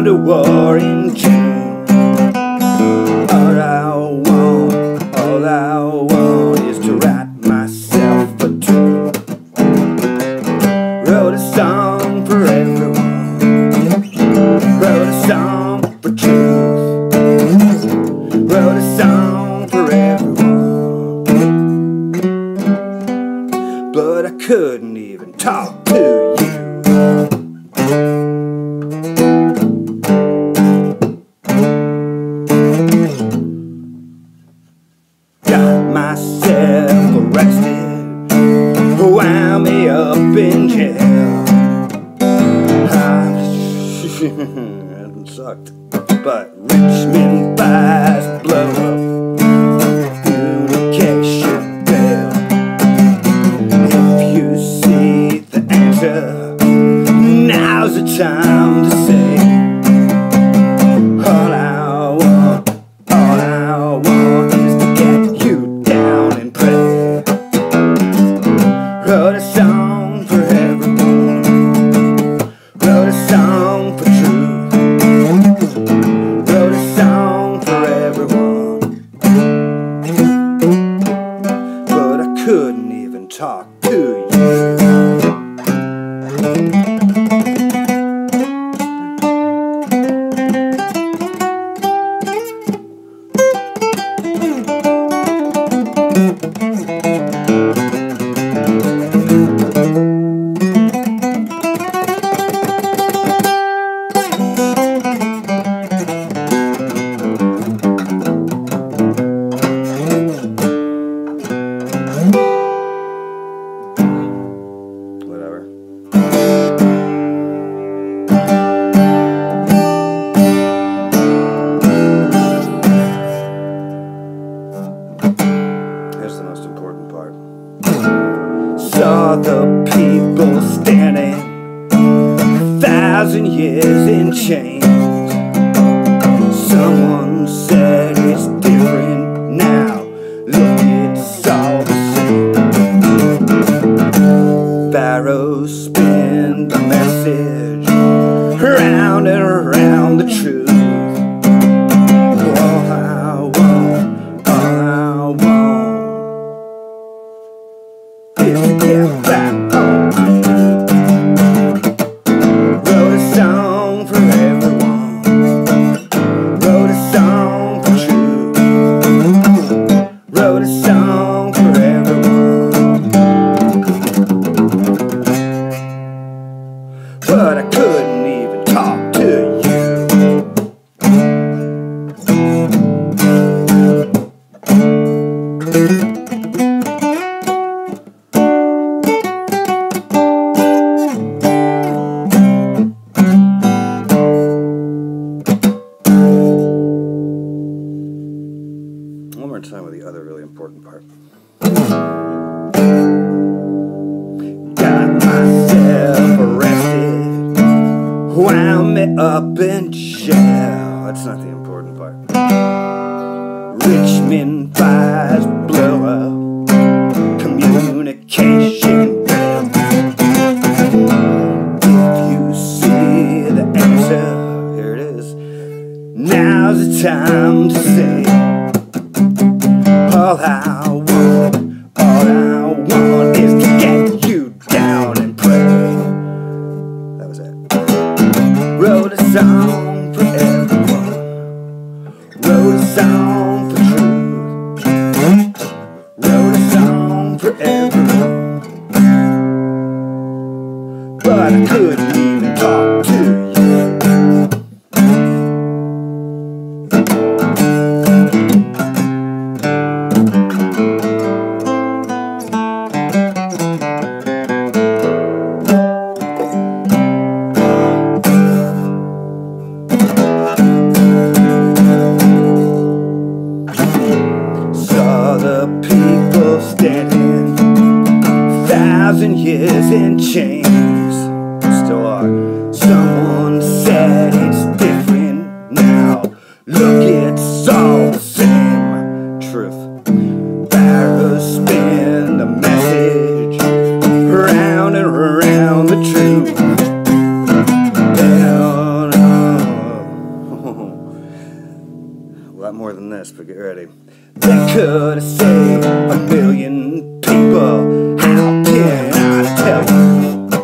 gone to war in June. All I want is to write myself a tune. Wrote a song for everyone, wrote a song for truth, wrote a song for everyone, but I couldn't even talk to you. Got myself arrested, wound me up in jail. It sucked, but Richmond buys blow up communication bill. If you see the answer, now's the time to say, all I want is to get you down and pray. Wrote a song for everyone, wrote a song for truth, wrote a song for everyone, but I couldn't even talk to you. Whatever. Here's the most important part. Saw the people standing 1,000 years in chains. Someone said it's different now. Look, it's all the same. Barrows spin the message round and around the truth. All I want is to get back home. Wrote a song for everyone, wrote a song for truth, wrote a song for everyone, but I couldn't even talk to you. One more time with the other really important part. Got myself arrested, wound me up in jail. That's not the important part. Richmond fires blow up communication bill. If you see the answer, here it is. Now's the time to say, all I want is to get you down and pray. That was it. Wrote a song for everyone, wrote a song for truth, wrote a song for everyone, but I couldn't even talk to you. Saw the people standing 1,000 years in chains. Still are. Someone said it's different now. Look, it's all the same. Truth. Barrows spin the message round and around the truth. Down, get ready. They could have saved 1 million people. How can I tell you?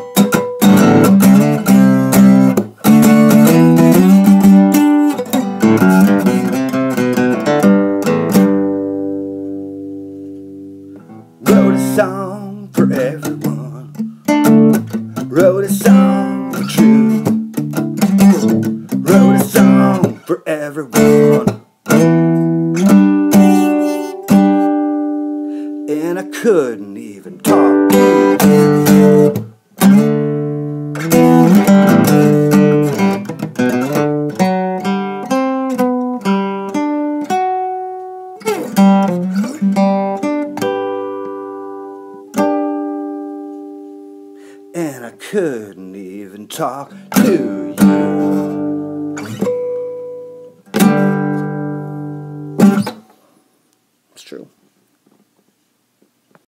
Wrote a song for everyone. Wrote a song for truth. Wrote a song for everyone. And I couldn't even talk. And I couldn't even talk to you. It's true.